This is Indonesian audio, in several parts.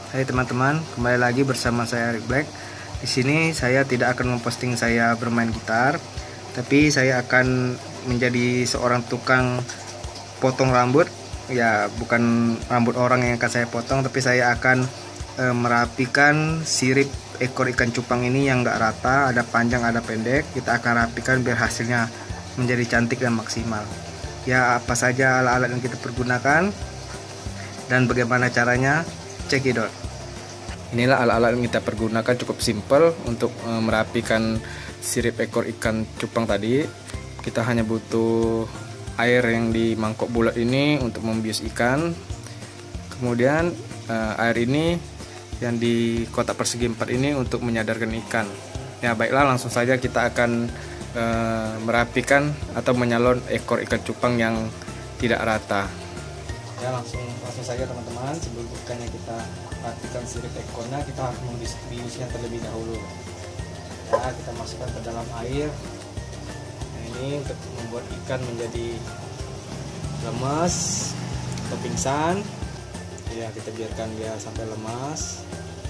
Hai teman-teman, kembali lagi bersama saya Eric Black. Di sini saya tidak akan memposting saya bermain gitar, tapi saya akan menjadi seorang tukang potong rambut. Ya, bukan rambut orang yang akan saya potong, tapi saya akan merapikan sirip ekor ikan cupang ini yang enggak rata, ada panjang ada pendek. Kita akan rapikan biar hasilnya menjadi cantik dan maksimal. Ya, apa saja alat-alat yang kita pergunakan dan bagaimana caranya, cekidot. Inilah alat-alat yang kita pergunakan, cukup simpel untuk merapikan sirip ekor ikan cupang tadi. Kita hanya butuh air yang di mangkok bulat ini untuk membius ikan. Kemudian air ini yang di kotak persegi 4 ini untuk menyadarkan ikan. Ya baiklah, langsung saja kita akan merapikan atau menyalon ekor ikan cupang yang tidak rata. Ya langsung saja teman-teman, sebelum ikannya kita rapikan sirip ekornya, kita harus membiusnya terlebih dahulu. Ya, kita masukkan ke dalam air. Nah, ini untuk membuat ikan menjadi lemas atau pingsan. Ya, kita biarkan dia sampai lemas.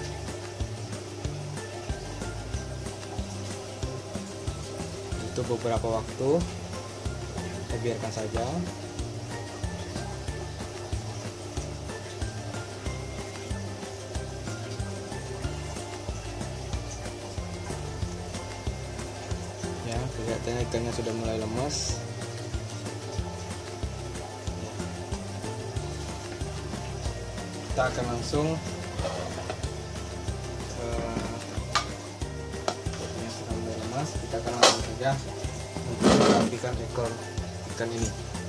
Itu beberapa waktu, kita biarkan saja. Ya, kelihatannya ikannya sudah mulai lemas. Kita akan langsung yang sudah mulai lemas, kita akan langsung saja untuk merapikan ekor ikan ini.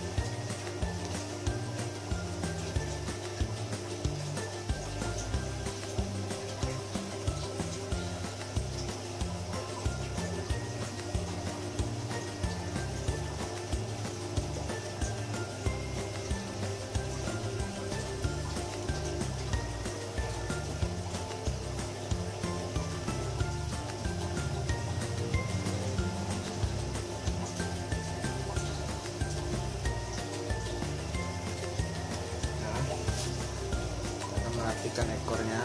Rapikan ekornya.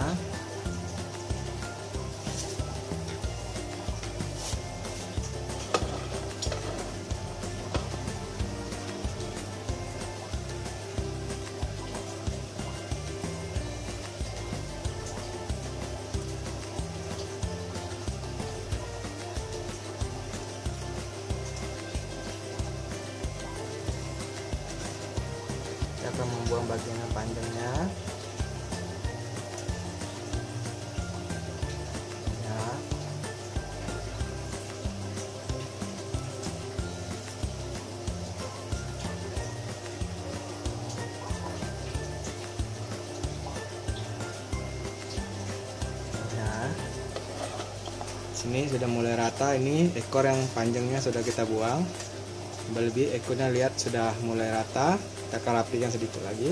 Kita akan membuang bagian yang panjangnya. Sini sudah mulai rata, ini ekor yang panjangnya sudah kita buang. Lebih ekornya lihat sudah mulai rata, kita akan rapikan sedikit lagi.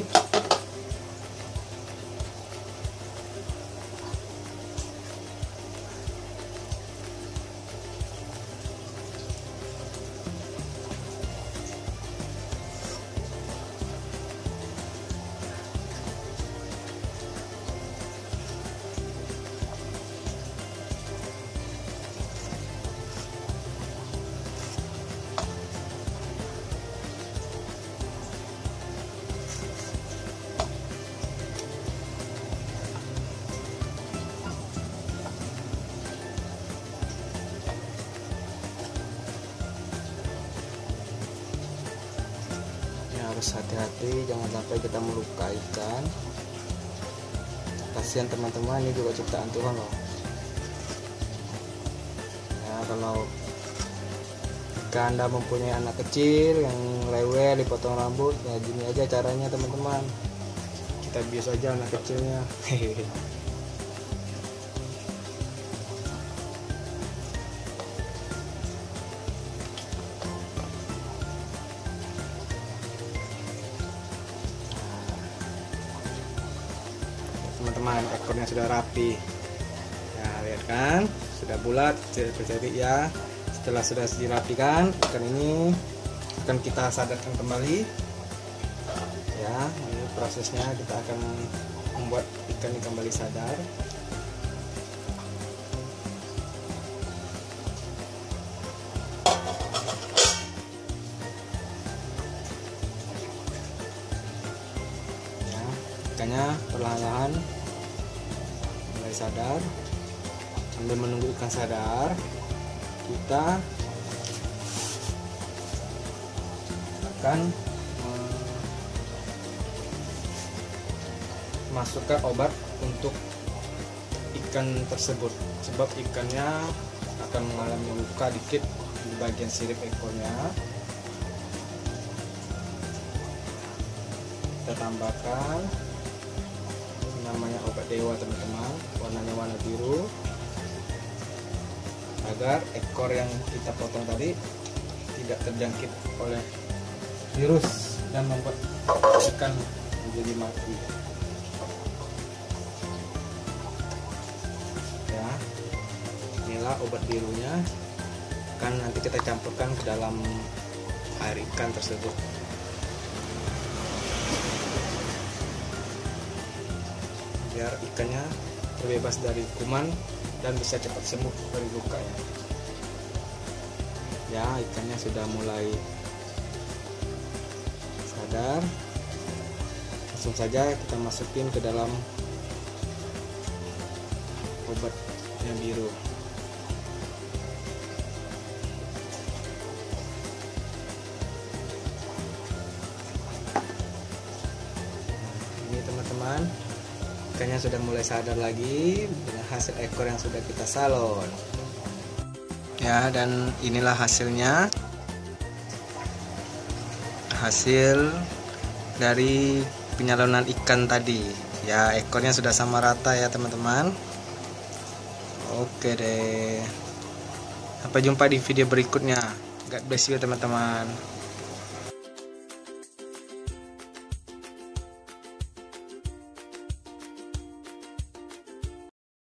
Harus hati-hati, jangan sampai kita melukai ikan. Kasihan teman-teman, ini juga ciptaan Tuhan loh. Ya, kalau jika Anda mempunyai anak kecil yang rewel dipotong rambut, ya gini aja caranya teman-teman. Kita bius aja anak kecilnya. Teman-teman, ekornya sudah rapi. Ya, lihat kan, sudah bulat, jadi ya. Setelah sudah dirapikan, ikan ini akan kita sadarkan kembali. Ya, ini prosesnya, kita akan membuat ikan ini kembali sadar. Ikannya perlahan-lahan mulai sadar. Sambil menunggu ikan sadar, kita akan masukkan obat untuk ikan tersebut, sebab ikannya akan mengalami luka dikit di bagian sirip ekornya. Kita tambahkan namanya obat dewa teman-teman, warnanya warna biru, agar ekor yang kita potong tadi tidak terjangkit oleh virus dan membuat ikan menjadi mati. Ya, inilah obat birunya, kan nanti kita campurkan ke dalam air ikan tersebut. Biar ikannya terbebas dari kuman dan bisa cepat sembuh dari lukanya. Ya, ikannya sudah mulai sadar. Langsung saja kita masukin ke dalam obat yang biru. Ini teman-teman, ikannya sudah mulai sadar lagi dengan hasil ekor yang sudah kita salon. Ya, dan inilah hasilnya. Hasil dari penyalonan ikan tadi. Ya, ekornya sudah sama rata ya teman-teman. Oke deh. Sampai jumpa di video berikutnya. God bless you teman-teman.